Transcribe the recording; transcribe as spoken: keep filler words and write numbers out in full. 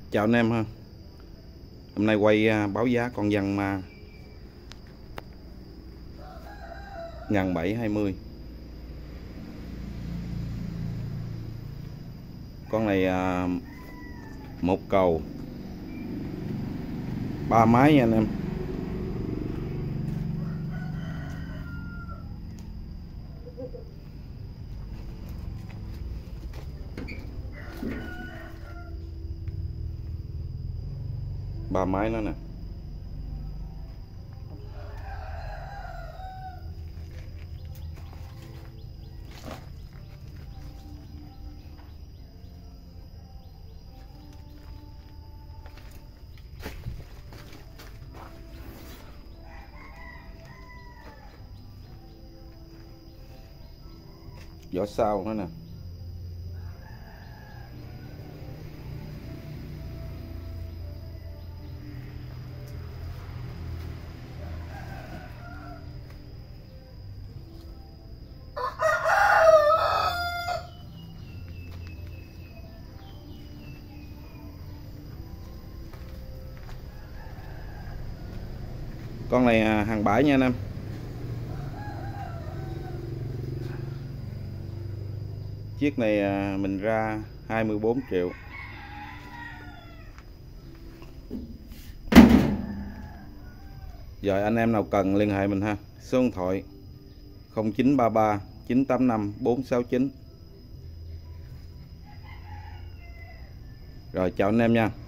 Chào anh em ha. Hôm nay quay báo giá con văn ma ngàn bảy hai mươi. Con này à, một cầu ba máy nha anh em. Ba máy nó nè. Vỏ sau nữa nè. Con này hàng bãi nha anh em. Chiếc này mình ra hai mươi bốn triệu. Giờ anh em nào cần liên hệ mình ha. Số điện thoại không chín ba ba chín tám năm bốn sáu chín. Rồi chào anh em nha.